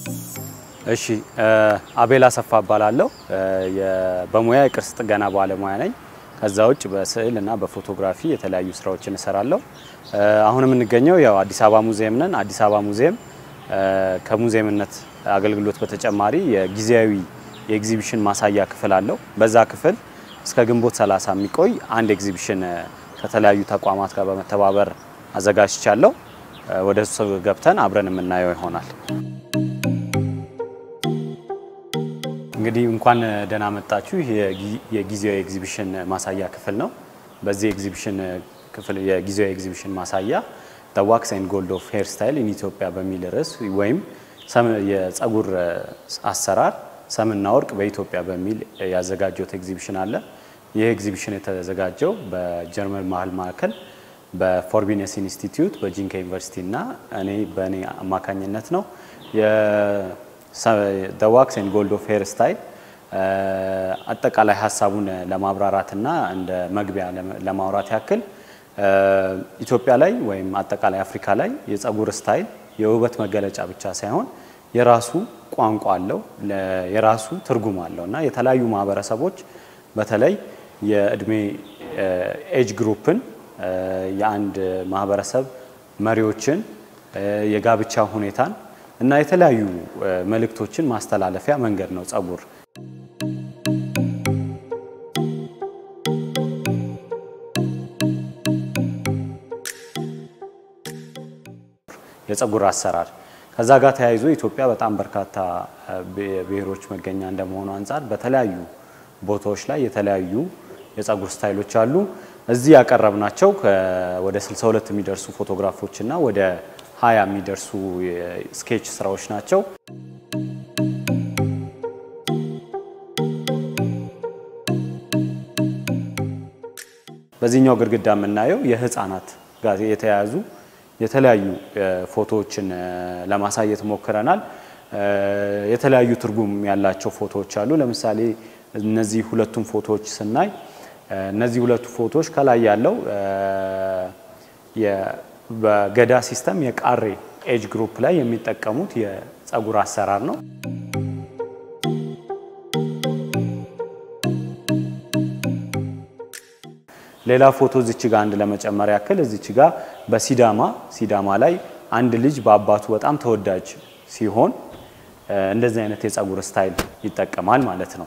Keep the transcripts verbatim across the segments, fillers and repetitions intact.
እሺ አቤላ ሰፋ ባላለው በሙያ የቅርስ ጥገና ባለሙያ ነኝ ከዛ ውጭ በስዕል እና በፎቶግራፊ የተለያዩ ስራዎችን እሰራለሁ አሁን የምንገኘው ያው አዲስ አበባ ሙዚየም ነን አዲስ አበባ ሙዚየም ከሙዚየምነት አገልግሎት በተጨማሪ የጊዜያዊ የኤግዚቢሽን ማሳያ ክፍል አለው በዛ ክፍል እስከ ግንቦት ሰላሳ የሚቆይ አንድ ኤግዚቢሽን ከተለያዩ ተቋማት ጋር በመተባበር አዘጋጅቻለሁ ወደሱ ገብተን አብረን የምናየው ይሆናል እንግዲህ እንኳን ደህና መጣችሁ የጊዜያዊ ኤግዚቢሽን ማሳያ ክፍል ነው በዚህ ኤግዚቢሽን ክፍል የጊዜያዊ ኤግዚቢሽን ማሳያ the wax and gold of hairstyle in Ethiopia በሚል ርዕስ ወይም የፀጉር አሰራር ሰምና ወርቅ በኢትዮጵያ በሚል ያዘጋጀው ኤግዚቢሽን አለ ይሄ ኤግዚቢሽን የተዘጋጀው በጀርመን ማህል ማዕከል በፎርቢነስ ኢንስቲትዩት በጂንካ ዩኒቨርሲቲ እና እኔ በእኔ አማካኝነት ነው የ the wax and gold of hairstyle አጠቃላይ ሐሳቡን ለማብራራትና እንደ መግቢያ ለማውራት ያክል ኢትዮጵያ ላይ ወይም አጠቃላይ አፍሪካ ላይ የፀጉር ስታይል የውበት መገለጫ ብቻ ሳይሆን የራሱ ቋንቋ አለው የራሱ ትርጉም አለውና የተለያዩ ማህበረሰቦች በተለይ የእድሜ ኤጅ ግሩፕን የአንድ ማህበረሰብ መሪዎችን የጋብቻ ሁኔታን እና የተለያዩ መልእክቶችን ማስተላለፊያ መንገድ ነው ፀጉር የፀጉር አሰራር ከዛ ጋር ተያይዞ ኢትዮጵያ በጣም በርካታ ብሔሮች መገኛ እንደመሆኑ አንፃር በተለያዩ ቦታዎች ላይ የተለያዩ የፀጉር ስታይሎች አሉ እዚህ ያቀረብናቸው ወደ ስልሳ ሁለት የሚደርሱ ፎቶግራፎች እና ወደ ሃያ የሚደርሱ ስኬች ስራዎች ናቸው በዚህኛው ግድግዳ የምናየው የህፃናት ጋር የተያያዙ የተለያዩ ፎቶዎችን ለማሳየት ሞክረናል የተለያዩ ትርጉም ያላቸው ፎቶዎች አሉ ለምሳሌ እነዚህ ሁለቱም ፎቶዎች ስናይ እነዚህ ሁለቱ ፎቶዎች ከላይ ያለው የበገዳ ሲስተም የቃሬ ኤጅ ግሩፕ ላይ የሚጠቀሙት የፀጉር አሰራር ነው ሌላ ፎቶ እዚች ጋር አንድ ለመጨመር ያክል እዚች ጋር በሲዳማ ሲዳማ ላይ አንድ ልጅ በአባቱ በጣም ተወዳጅ ሲሆን እንደዚህ አይነት የፀጉር ስታይል ይጠቀማል ማለት ነው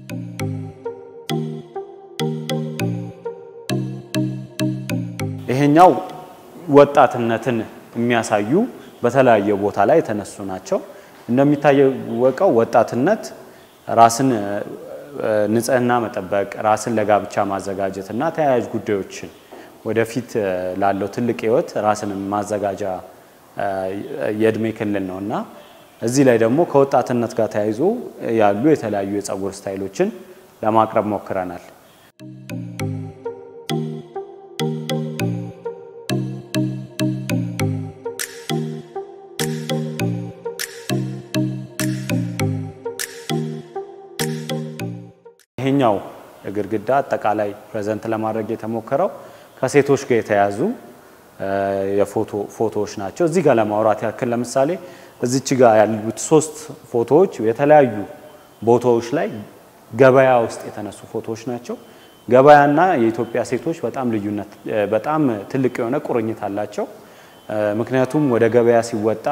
ይሄኛው ወጣትነትን የሚያሳዩ በተለያየ ቦታ ላይ ተነሱ ናቸው እንደሚታየው ወጣትነት ራስን ንጽህና መጠበቅ ራስን ለጋብቻ ማዘጋጀትና ተያያዥ ጉዳዮችን ወደፊት ላለው ትልቅ ህይወት ራስን ማዘጋጃ የእድሜ ክልል ነውና እዚህ ላይ ደግሞ ከወጣትነት ጋር ተያይዞ ያሉ የተለያዩ የፀጉር ስታይሎችን ለማቅረብ ሞክረናል ይሄኛው ግድግዳ አጠቃላይ ፕሬዘንት ለማድረግ የተሞከረው ከሴቶች ጋር የተያዙ የፎቶ ፎቶዎች ናቸው እዚህ ጋር ለማውራት ያክል ለምሳሌ እዚች ጋር ያሉት ሶስት ፎቶዎች የተለያዩ ቦታዎች ላይ ገበያ ውስጥ የተነሱ ፎቶዎች ናቸው ገበያና የኢትዮጵያ ሴቶች በጣም ልዩነት በጣም ትልቅ የሆነ ቁርኝት አላቸው ምክንያቱም ወደ ገበያ ሲወጣ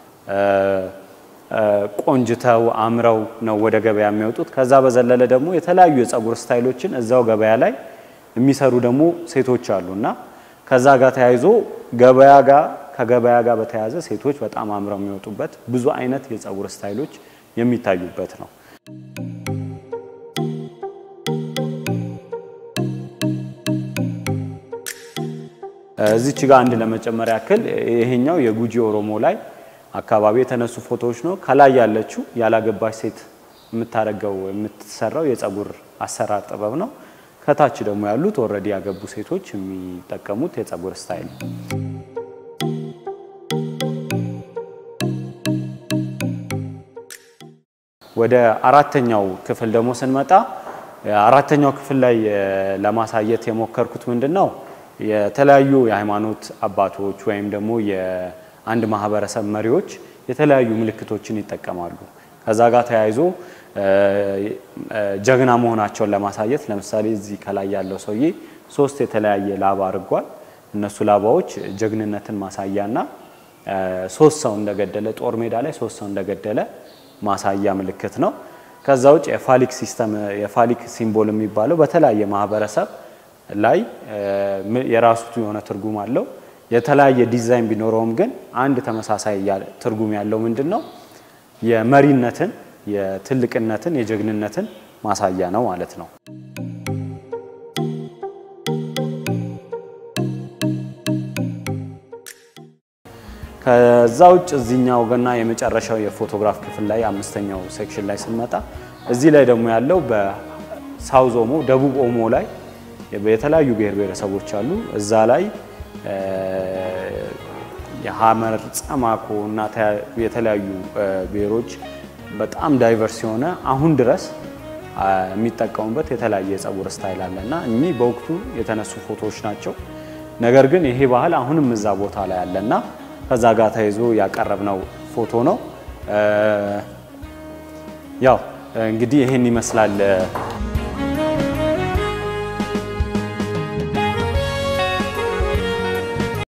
ቆንጅታው አምራው ነው ወደ ገበያ የሚወጡት ከዛ በዘለለ ደግሞ የተለያዩ የፀጉር ስታይሎችን እዛው ገበያ ላይ የሚሰሩ ደግሞ ሴቶች አሉና ከዛ ጋር ተያይዞ ገበያ ጋር ከገበያ ጋር በተያያዘ ሴቶች በጣም አምራው የሚወጡበት ብዙ አይነት የፀጉር ስታይሎች የሚታዩበት ነው እዚች ጋር አንድ ለመጨመር ያክል ይሄኛው የጉጂ ኦሮሞ ላይ አካባቢ የተነሱ ፎቶዎች ነው ከላይ ያለችው ያላገባች ሴት የምታረጋው የምትሰራው የፀጉር አሰራር ጥበብ ነው ከታች ደግሞ ያሉት ኦሬዲ ያገቡ ሴቶች የሚጠቀሙት የፀጉር ስታይል ወደ አራተኛው ክፍል ደግሞ ስንመጣ አራተኛው ክፍል ላይ ለማሳየት የሞከርኩት ምንድነው የተለያዩ የሃይማኖት አባቶች ወይም ደግሞ የአንድ ማህበረሰብ መሪዎች የተለያዩ ምልክቶችን ይጠቀማሉ ከዛ ጋር ተያይዞ ጀግና መሆናቸውን ለማሳየት ለምሳሌ እዚህ ከላይ ያለው ሰውዬ ሶስት የተለያየ ላባ አድርጓል እነሱ ላባዎች ጀግንነትን ማሳያና ሶስት ሰው እንደገደለ ጦር ሜዳ ላይ ሶስት ሰው እንደገደለ ማሳያ ምልክት ነው ከዛው የፋሊክ ሲስተም የፋሊክ ሲምቦል የሚባለው በተለያየ ማህበረሰብ ላይ የራሱ የሆነ ትርጉም አለው የተለያየ ዲዛይን ቢኖርም ግን አንድ ተመሳሳይ ትርጉም ያለው ምንድነው የመሪነትን የትልቅነትን የጀግንነትን ማሳያ ነው ማለት ነው ከዛው እዚህኛው ገና የመጨረሻው የፎቶግራፍ ክፍል ላይ አምስተኛው ሴክሽን ላይ ስንመጣ እዚህ ላይ ደግሞ ያለው በሳውዝ ኦሞ ደቡብ ኦሞ ላይ የተለያዩ ብሔር ብሔረሰቦች አሉ እዛ ላይ የሐመር ጸማኮ እና የተለያዩ ብሔሮች በጣም ዳይቨርስ የሆነ አሁን ድረስ የሚጠቀሙበት የተለያየ የፀጉር ስታይል አለና እኚ በወቅቱ የተነሱ ፎቶዎች ናቸው ነገር ግን ይሄ ባህል አሁንም እዛ ቦታ ላይ አለና ከዛ ጋር ተይዞ ያቀረብነው ፎቶ ነው ያው እንግዲህ ይሄን ይመስላል